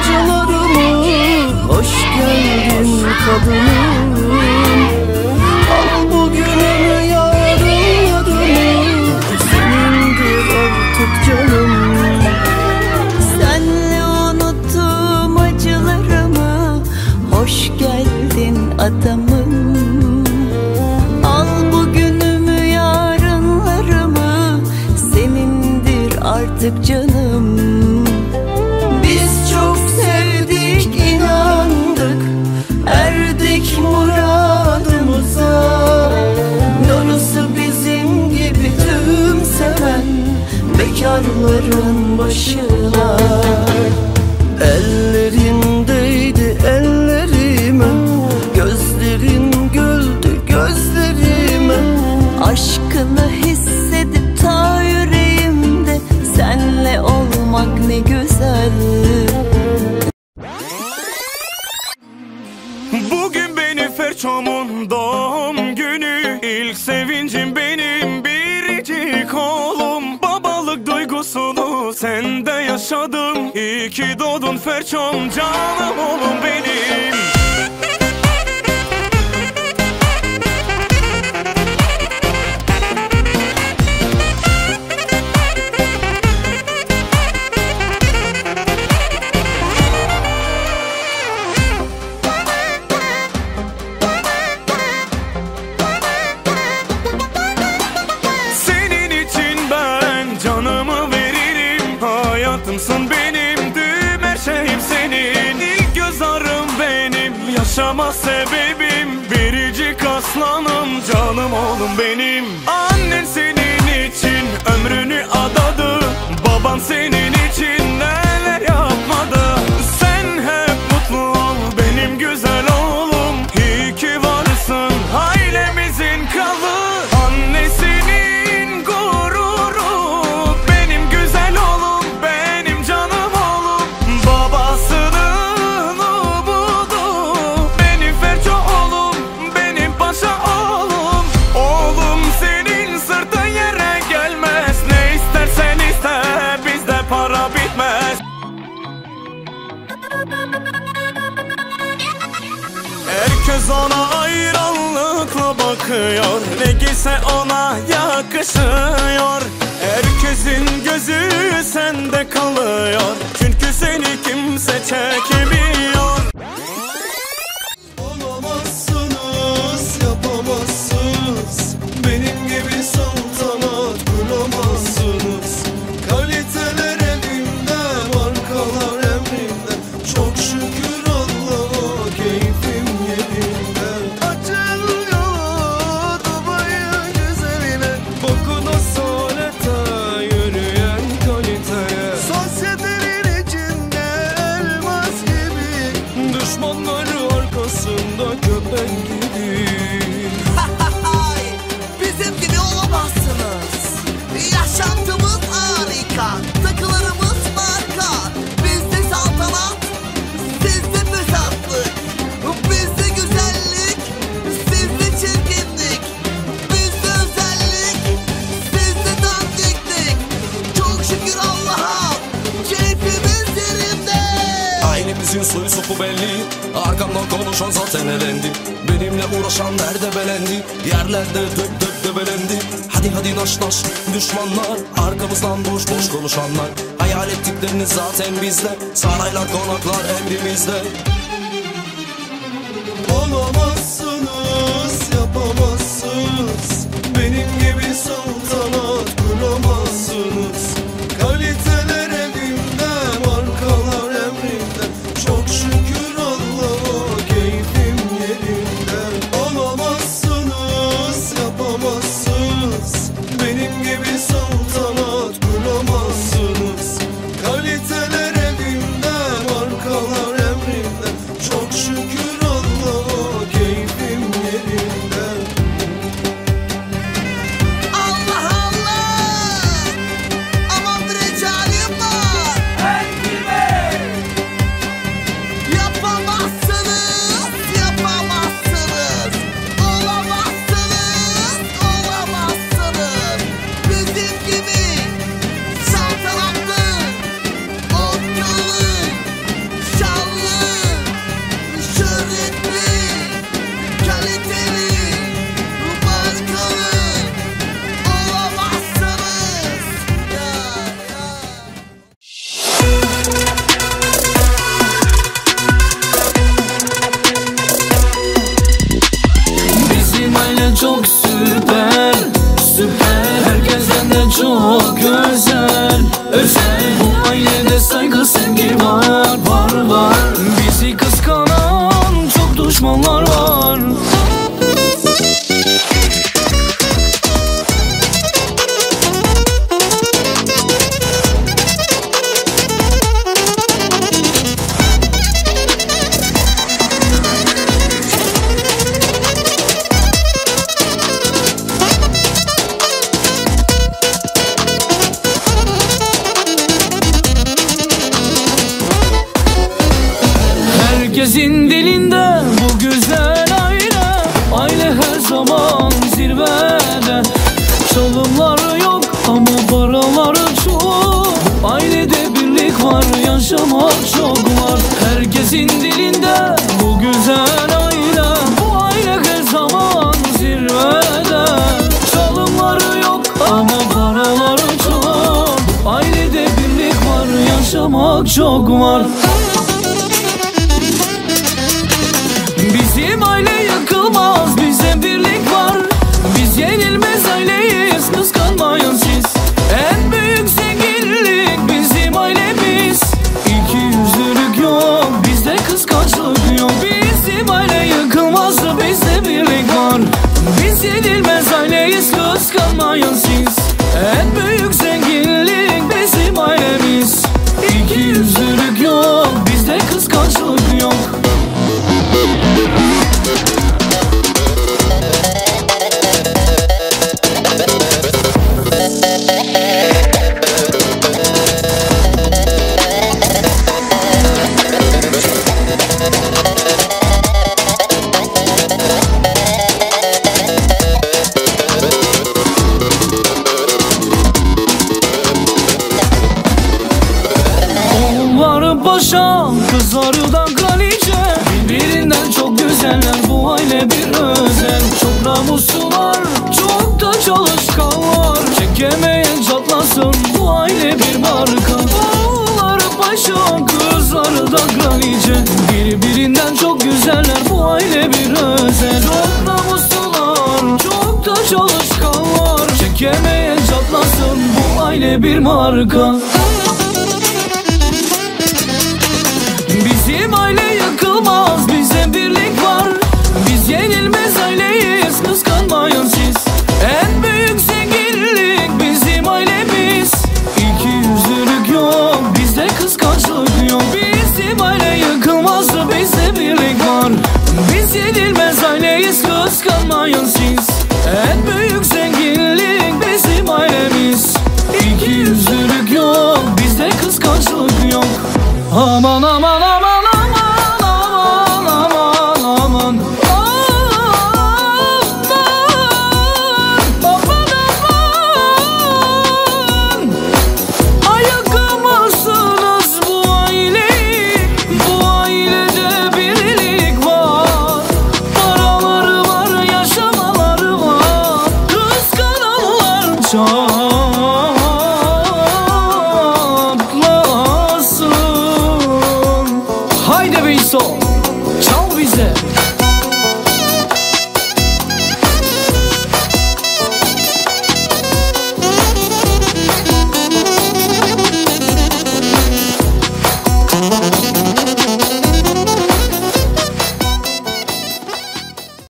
paçalarımı. Hoş geldin kadınım. Al bugünümü yarınlarımı, senindir artık canım. Senle unuttum acılarımı, hoş geldin adamım. Al bugünümü yarınlarımı, senindir artık canım. Biz çok sevdik, inandık, erdik muradımıza. Darısı bizim gibi tüm seven bekarların başına. Ellerindeydi ellerime, gözlerin güldü gözlerime. Aşkını hissedip ta yüreğimde, senle olmak ne güzel. Bugün benim Ferçom'un doğum günü. İlk sevincim benim biricik oğlum. Babalık duygusunu sende yaşadım. İyi ki doğdun Ferçom, canım oğlum benim. Hayatımsın benim, tüm her şeyim senin. İlk göz ağrım benim, yaşama sebebim. Biricik aslanım, canım oğlum benim. Annen senin için ömrünü adadı. Baban senin için neler yapmadı. Sen hep mutlu ol benim güzel oğlum. İyi ki varsın ailemizin kralı. Annesinin gururu, benim güzel oğlum, benim canım oğlum. Babasının umudu, benim Ferço oğlum, benim paşa oğlum. Oğlum senin sırtın yere gelmez. Ne istersen iste, bizde para bitmez. Herkes ona hayranlıkla bakıyor, ne giyse ona yakışıyor. Herkesin gözü sende kalıyor, çünkü seni kimse çekemiyor. Olamazsınız, yapamazsınız, benim gibi saltanat kuramazsınız. Kaliteler elimde, markalar emrimde, çok şükür Allah'a keyfim yerinde. Açın yolu Dubai'ye güzeline, bakın o sonete yürüyen kaliteye. Sosyetenin içinde elmas gibi, düşmanları arkasında köpek gibi. Bizim gibi olamazsınız. Yaşantımız harika, takılarımız marka. Bizde saltanat, sizde fesatlık. Bizde güzellik, sizde çirkinlik. Bizde özellik, sizde dandiklik. Çok şükür Allah'a, keyfimiz yerinde. Ailemizin soyu sopu belli, arkamdan konuşan zaten elendi. Benimle uğraşan nerede belendi, yerlerde dök dök debelendi. Hadi hadi naş naş düşmanlar, arkamızdan boş boş konuşanlar. Hayal ettikleriniz zaten bizde, saraylar konaklar emrimizde. Olamazsınız, yapamazsınız, benim gibi saltanat kuramazsınız. Kaliteler elimde, markalar emrimde, çok şükür Allah'a keyfim yerinde. Olamazsınız, yapamazsınız, benim gibi saltanat kuramazsınız. Kaliteler elimde, markalar emrimde, çok şükür Allah'a keyfim yerinde. çok süper, süper. Herkesten de çok özel, özel. Bu ailede saygı sevgi var, var, var. Bizi kıskanan çok düşmanlar var. Herkesin dilinde bu güzel aile, aile her zaman zirvede. Çalımlar yok ama paralar çok, ailede birlik var, yaşamak çok var. Herkesin dilinde bu güzel aile, bu aile her zaman zirvede. Çalımlar yok ama paralar çok, ailede birlik var, yaşamak çok var. Bizim aile yıkılmaz, bize birlik var. Biz yenilmez aileyiz, kıskanmayın siz. En büyük zenginlik bizim ailemiz. İkiyüzlülük yok, bizde kıskançlık yok. Bizim aile yıkılmaz, bizde birlik var. Biz yenilmez aileyiz, kıskanmayın siz. En büyük zenginlik bizim ailemiz. İkiyüzlülük yok, bizde kıskançlık yok. Paşa, kızları da kraliçe, birbirinden çok güzeller, bu aile bir özel. Çok namuslular, çok da çalışkanlar, çekemeyen çatlasın, bu aile bir marka. Oğulları paşa, kızları da kraliçe, birbirinden çok güzeller, bu aile bir özel. Çok namuslular, çok da çalışkanlar, çekemeyen çatlasın, bu aile bir marka. Bizim aile yıkılmaz, bize birlik var. Biz yenilmez aileyiz, kıskanmayın siz. En büyük zenginlik bizim ailemiz. İkiyüzlülük yok, bizde kıskançlık yok. Bizim aile yıkılmaz, bizde birlik var. Biz yenilmez aileyiz, kıskanmayın siz. En büyük zenginlik bizim ailemiz. İkiyüzlülük yok, bizde kıskançlık yok. Aman aman aman. Haydi Beyso, çal bize.